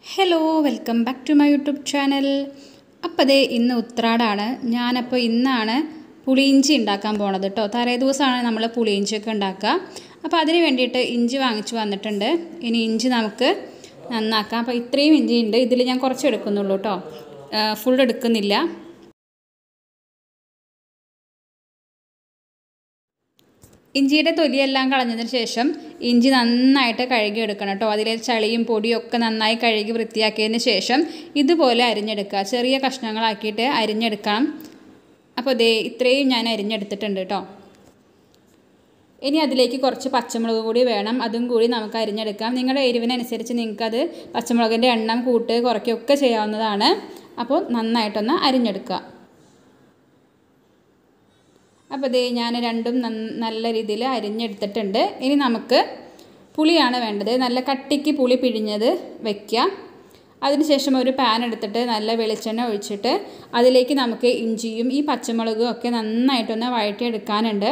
Hello welcome back to my YouTube channel. അപ്പോൾ ദേ ഇന്ന് ഉത്രാടാണ്. ഞാനപ്പോൾ ഇന്നാണ് പുളിയിഞ്ചി ഉണ്ടാക്കാൻ പോണത് കേട്ടോ. തലേ ദിവസമാണ് നമ്മൾ പുളിയിഞ്ചിയൊക്കെ ഉണ്ടാക്കുക. അപ്പോൾ അതിന് വേണ്ടിയിട്ട് ഇഞ്ചി വാങ്ങിച്ചു വന്നിട്ടുണ്ട്. ഇനി ഇഞ്ചി നമുക്ക് നന്നാക്കാം. അപ്പോൾ ഇത്രയും ഇഞ്ചി ഉണ്ട്. ഇതിൽ ഞാൻ കുറച്ച് എടുക്കുന്നുള്ളൂ കേട്ടോ, ഫുൾ എടുക്കുന്നില്ല. ഇഞ്ചിയുടെ തൊലിയെല്ലാം കളഞ്ഞതിന് ശേഷം ഇഞ്ചി നന്നായിട്ട് കഴുകി എടുക്കണം കേട്ടോ. അതിലെ ചളിയും പൊടിയും ഒക്കെ നന്നായി കഴുകി വൃത്തിയാക്കിയതിന് ശേഷം ഇതുപോലെ അരിഞ്ഞെടുക്കുക. ചെറിയ കഷ്ണങ്ങളാക്കിയിട്ട് അരിഞ്ഞെടുക്കണം. അപ്പോൾ ദേ ഇത്രയും ഞാൻ അരിഞ്ഞെടുത്തിട്ടുണ്ട് കേട്ടോ. ഇനി അതിലേക്ക് കുറച്ച് പച്ചമുളക് കൂടി വേണം. അതും കൂടി നമുക്ക് അരിഞ്ഞെടുക്കാം. നിങ്ങളുടെ എരിവിനനുസരിച്ച് നിങ്ങൾക്കത് പച്ചമുളകിൻ്റെ എണ്ണം കൂട്ട് കുറയ്ക്കുകയൊക്കെ ചെയ്യാവുന്നതാണ്. അപ്പോൾ നന്നായിട്ടൊന്ന് അരിഞ്ഞെടുക്കുക. അപ്പോൾ ദേ ഞാൻ രണ്ടും നല്ല രീതിയിൽ അരിഞ്ഞെടുത്തിട്ടുണ്ട്. ഇനി നമുക്ക് പുളിയാണ് വേണ്ടത്. നല്ല കട്ടിക്ക് പുളി പിഴിഞ്ഞത് വയ്ക്കുക. അതിനുശേഷം ഒരു പാൻ എടുത്തിട്ട് നല്ല വെളിച്ചെണ്ണ ഒഴിച്ചിട്ട് അതിലേക്ക് നമുക്ക് ഇഞ്ചിയും ഈ പച്ചമുളകും ഒക്കെ നന്നായിട്ടൊന്ന് വഴറ്റിയെടുക്കാനുണ്ട്.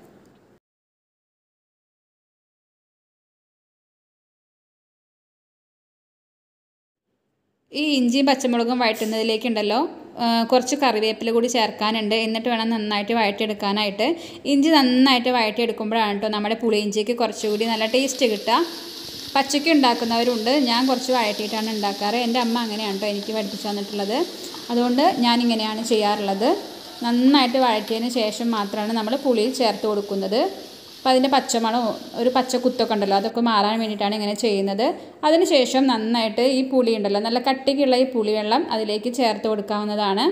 ഈ ഇഞ്ചിയും പച്ചമുളകും വഴറ്റുന്നതിലേക്കുണ്ടല്ലോ കുറച്ച് കറിവേപ്പില കൂടി ചേർക്കാനുണ്ട്. എന്നിട്ട് വേണം നന്നായിട്ട് വഴറ്റിയെടുക്കാനായിട്ട്. ഇഞ്ചി നന്നായിട്ട് വഴറ്റിയെടുക്കുമ്പോഴാണ് കേട്ടോ നമ്മുടെ പുളിയിഞ്ചിക്ക് കുറച്ചുകൂടി നല്ല ടേസ്റ്റ് കിട്ടുക. പച്ചയ്ക്ക് ഉണ്ടാക്കുന്നവരുണ്ട്. ഞാൻ കുറച്ച് വഴറ്റിയിട്ടാണ് ഉണ്ടാക്കാറ്. എൻ്റെ അമ്മ അങ്ങനെയാണ് കേട്ടോ എനിക്ക് പഠിപ്പിച്ചു തന്നിട്ടുള്ളത്. അതുകൊണ്ട് ഞാനിങ്ങനെയാണ് ചെയ്യാറുള്ളത്. നന്നായിട്ട് വഴറ്റിയതിന് ശേഷം മാത്രമാണ് നമ്മൾ പുളി ചേർത്ത് കൊടുക്കുന്നത്. അപ്പോൾ അതിൻ്റെ പച്ചമണമോ ഒരു പച്ച കുത്തൊക്കെ ഉണ്ടല്ലോ, അതൊക്കെ മാറാൻ വേണ്ടിയിട്ടാണ് ഇങ്ങനെ ചെയ്യുന്നത്. അതിനുശേഷം നന്നായിട്ട് ഈ പുളി ഉണ്ടല്ലോ, നല്ല കട്ടിക്കുള്ള ഈ പുളിവെള്ളം അതിലേക്ക് ചേർത്ത് കൊടുക്കാവുന്നതാണ്.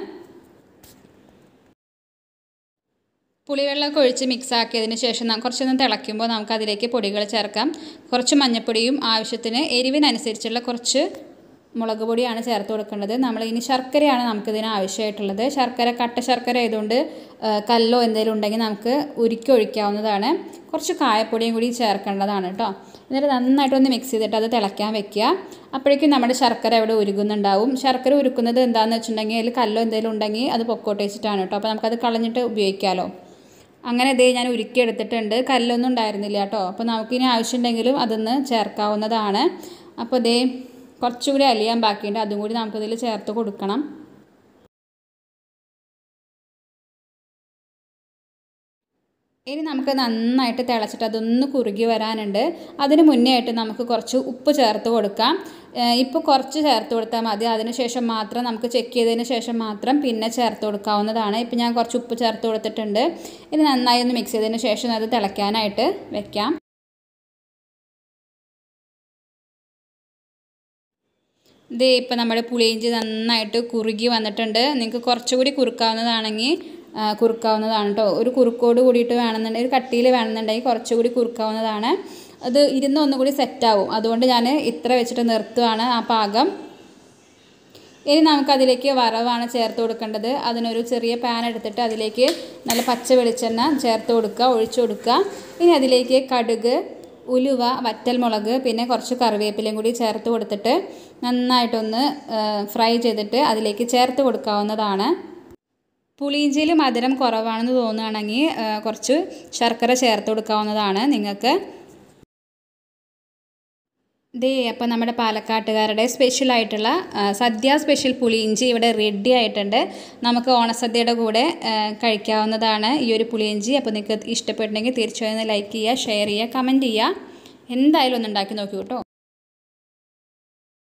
പുളിവെള്ളമൊക്കെ ഒഴിച്ച് മിക്സ് ആക്കിയതിന് ശേഷം കുറച്ചൊന്ന് തിളയ്ക്കുമ്പോൾ നമുക്ക് അതിലേക്ക് പൊടികൾ ചേർക്കാം. കുറച്ച് മഞ്ഞൾപ്പൊടിയും ആവശ്യത്തിന് എരിവിനനുസരിച്ചുള്ള കുറച്ച് മുളക് പൊടിയാണ് ചേർത്ത് കൊടുക്കേണ്ടത്. ഇനി ശർക്കരയാണ് നമുക്കിതിന് ആവശ്യമായിട്ടുള്ളത്. ശർക്കര കട്ട ശർക്കര ആയതുകൊണ്ട് കല്ലോ എന്തെങ്കിലും ഉണ്ടെങ്കിൽ നമുക്ക് ഉരുക്കി ഒഴിക്കാവുന്നതാണ്. കുറച്ച് കായപ്പൊടിയും കൂടി ചേർക്കേണ്ടതാണ് കേട്ടോ. എന്നിട്ട് നന്നായിട്ടൊന്ന് മിക്സ് ചെയ്തിട്ട് അത് തിളയ്ക്കാൻ വെക്കുക. അപ്പോഴേക്കും നമ്മുടെ ശർക്കര അവിടെ ഉരുകുന്നുണ്ടാവും. ശർക്കര ഉരുക്കുന്നത് എന്താണെന്ന് വെച്ചിട്ടുണ്ടെങ്കിൽ അതിൽ കല്ലോ എന്തെങ്കിലും ഉണ്ടെങ്കിൽ അത് പൊക്കോട്ട് വെച്ചിട്ടാണ് കേട്ടോ. അപ്പോൾ നമുക്കത് കളഞ്ഞിട്ട് ഉപയോഗിക്കാമല്ലോ. അങ്ങനെ ഇതേ ഞാൻ ഉരുക്കി എടുത്തിട്ടുണ്ട്. കല്ലൊന്നും ഉണ്ടായിരുന്നില്ല കേട്ടോ. അപ്പോൾ നമുക്കിനി ആവശ്യമുണ്ടെങ്കിലും അതൊന്ന് ചേർക്കാവുന്നതാണ്. അപ്പോൾ ഇതേ കുറച്ചുകൂടി അലിയാൻ ബാക്കിയുണ്ട്. അതും കൂടി നമുക്കതിൽ ചേർത്ത് കൊടുക്കണം. ഇനി നമുക്ക് നന്നായിട്ട് തിളച്ചിട്ട് അതൊന്ന് കുറുകി വരാനുണ്ട്. അതിന് മുന്നേ ആയിട്ട് നമുക്ക് കുറച്ച് ഉപ്പ് ചേർത്ത് കൊടുക്കാം. ഇപ്പോൾ കുറച്ച് ചേർത്ത് കൊടുത്താൽ മതി. അതിനുശേഷം മാത്രം നമുക്ക് ചെക്ക് ചെയ്തതിന് ശേഷം മാത്രം പിന്നെ ചേർത്ത് കൊടുക്കാവുന്നതാണ്. ഇപ്പോൾ ഞാൻ കുറച്ച് ഉപ്പ് ചേർത്ത് കൊടുത്തിട്ടുണ്ട്. ഇനി നന്നായി ഒന്ന് മിക്സ് ചെയ്തതിന് ശേഷം അത് തിളയ്ക്കാനായിട്ട് വെക്കാം. ഇതേ ഇപ്പോൾ നമ്മുടെ പുളിയിഞ്ചി നന്നായിട്ട് കുറുകി വന്നിട്ടുണ്ട്. നിങ്ങൾക്ക് കുറച്ചുകൂടി കുറുക്കാവുന്നതാണെങ്കിൽ കുറുക്കാവുന്നതാണ് കേട്ടോ. ഒരു കുറുക്കോട് കൂടിയിട്ട് വേണമെന്നുണ്ടെങ്കിൽ, ഒരു കട്ടിയിൽ വേണമെന്നുണ്ടെങ്കിൽ കുറച്ചുകൂടി കുറുക്കാവുന്നതാണ്. അത് ഇരുന്ന് ഒന്നുകൂടി സെറ്റാവും. അതുകൊണ്ട് ഞാൻ ഇത്ര വെച്ചിട്ട് നിർത്തുകയാണ് ആ പാകം. ഇനി നമുക്കതിലേക്ക് വറവാണ് ചേർത്ത് കൊടുക്കേണ്ടത്. അതിനൊരു ചെറിയ പാൻ എടുത്തിട്ട് അതിലേക്ക് നല്ല പച്ച വെളിച്ചെണ്ണ ചേർത്ത് കൊടുക്കുക, ഒഴിച്ചു കൊടുക്കുക. ഇനി അതിലേക്ക് കടുക്, ഉലുവ, വറ്റൽമുളക്, പിന്നെ കുറച്ച് കറിവേപ്പിലയും കൂടി ചേർത്ത് കൊടുത്തിട്ട് നന്നായിട്ടൊന്ന് ഫ്രൈ ചെയ്തിട്ട് അതിലേക്ക് ചേർത്ത് കൊടുക്കാവുന്നതാണ്. പുളിയിഞ്ചിയിൽ മധുരം കുറവാണെന്ന് തോന്നുകയാണെങ്കിൽ കുറച്ച് ശർക്കര ചേർത്ത് കൊടുക്കാവുന്നതാണ് നിങ്ങൾക്ക്. അപ്പോൾ നമ്മുടെ പാലക്കാട്ടുകാരുടെ സ്പെഷ്യലായിട്ടുള്ള സദ്യ സ്പെഷ്യൽ പുളിയിഞ്ചി ഇവിടെ റെഡി ആയിട്ടുണ്ട്. നമുക്ക് ഓണസദ്യയുടെ കൂടെ കഴിക്കാവുന്നതാണ് ഈ ഒരു പുളിയിഞ്ചി. അപ്പോൾ നിങ്ങൾക്ക് ഇഷ്ടപ്പെട്ടുണ്ടെങ്കിൽ തീർച്ചയായും ലൈക്ക് ചെയ്യുക, ഷെയർ ചെയ്യുക, കമൻറ്റ് ചെയ്യുക. എന്തായാലും ഒന്ന് ഉണ്ടാക്കി നോക്കൂ കേട്ടോ.